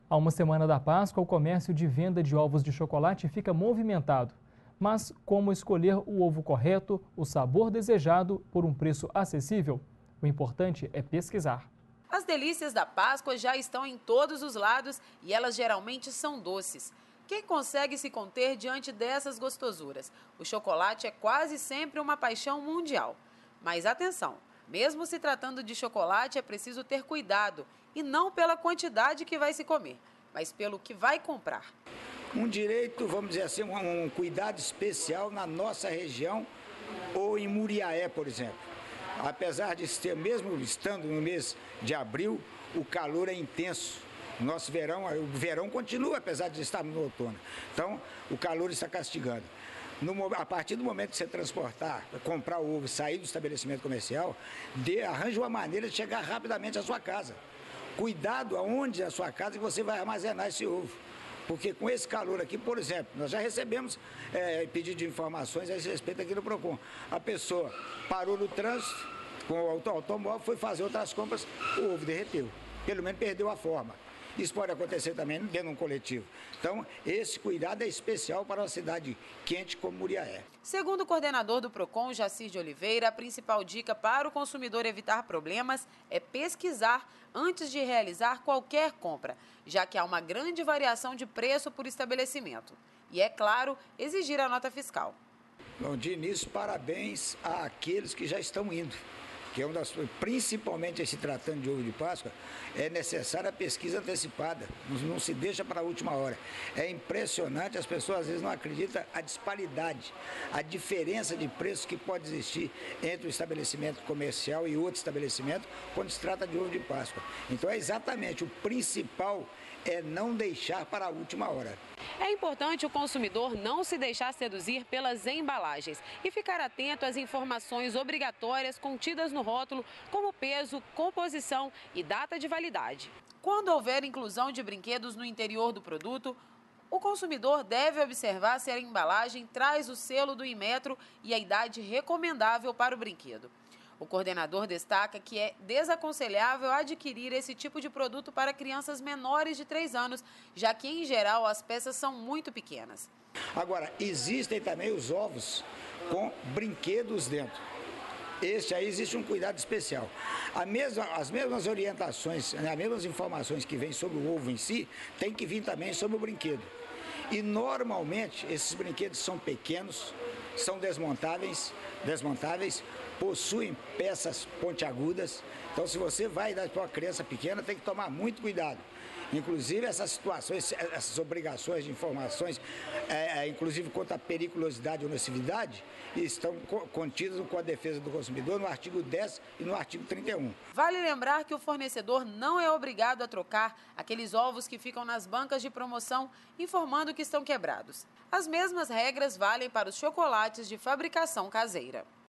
Há uma semana da Páscoa, o comércio de venda de ovos de chocolate fica movimentado. Mas como escolher o ovo correto, o sabor desejado por um preço acessível? O importante é pesquisar. As delícias da Páscoa já estão em todos os lados e elas geralmente são doces. Quem consegue se conter diante dessas gostosuras? O chocolate é quase sempre uma paixão mundial. Mas atenção, mesmo se tratando de chocolate, é preciso ter cuidado e não pela quantidade que vai se comer, mas pelo que vai comprar. Um direito, vamos dizer assim, um cuidado especial na nossa região ou em Muriaé, por exemplo. Apesar de ter, mesmo estando no mês de abril, o calor é intenso. Nosso verão, o verão continua, apesar de estarmos no outono. Então, o calor está castigando. A partir do momento que você transportar, comprar o ovo e sair do estabelecimento comercial, arranje uma maneira de chegar rapidamente à sua casa. Cuidado aonde é a sua casa que você vai armazenar esse ovo. Porque com esse calor aqui, por exemplo, nós já recebemos pedido de informações a esse respeito aqui no PROCON. A pessoa parou no trânsito com o automóvel, foi fazer outras compras, o ovo derreteu. Pelo menos perdeu a forma. Isso pode acontecer também dentro de um coletivo. Então, esse cuidado é especial para uma cidade quente como Muriaé. Segundo o coordenador do PROCON, Jacir de Oliveira, a principal dica para o consumidor evitar problemas é pesquisar antes de realizar qualquer compra, já que há uma grande variação de preço por estabelecimento. E, é claro, exigir a nota fiscal. Bom, de início, parabéns àqueles que já estão indo. Que é principalmente se tratando de ovo de Páscoa, é necessária a pesquisa antecipada, não se deixa para a última hora. É impressionante, as pessoas às vezes não acreditam a disparidade, a diferença de preço que pode existir entre o estabelecimento comercial e outro estabelecimento quando se trata de ovo de Páscoa. Então é exatamente, o principal é não deixar para a última hora. É importante o consumidor não se deixar seduzir pelas embalagens e ficar atento às informações obrigatórias contidas no rótulo, como peso, composição e data de validade. Quando houver inclusão de brinquedos no interior do produto, o consumidor deve observar se a embalagem traz o selo do Inmetro e a idade recomendável para o brinquedo. O coordenador destaca que é desaconselhável adquirir esse tipo de produto para crianças menores de 3 anos, já que, em geral, as peças são muito pequenas. Agora, existem também os ovos com brinquedos dentro. Este aí existe um cuidado especial. As mesmas orientações, as mesmas informações que vêm sobre o ovo em si, tem que vir também sobre o brinquedo. E normalmente esses brinquedos são pequenos, são desmontáveis, possuem peças pontiagudas. Então, se você vai dar para uma criança pequena, tem que tomar muito cuidado. Inclusive, essas situações, essas obrigações de informações, inclusive quanto à periculosidade ou nocividade, estão contidas no Código de Defesa do Consumidor, no artigo 10 e no artigo 31. Vale lembrar que o fornecedor não é obrigado a trocar aqueles ovos que ficam nas bancas de promoção, informando que estão quebrados. As mesmas regras valem para os chocolates de fabricação caseira.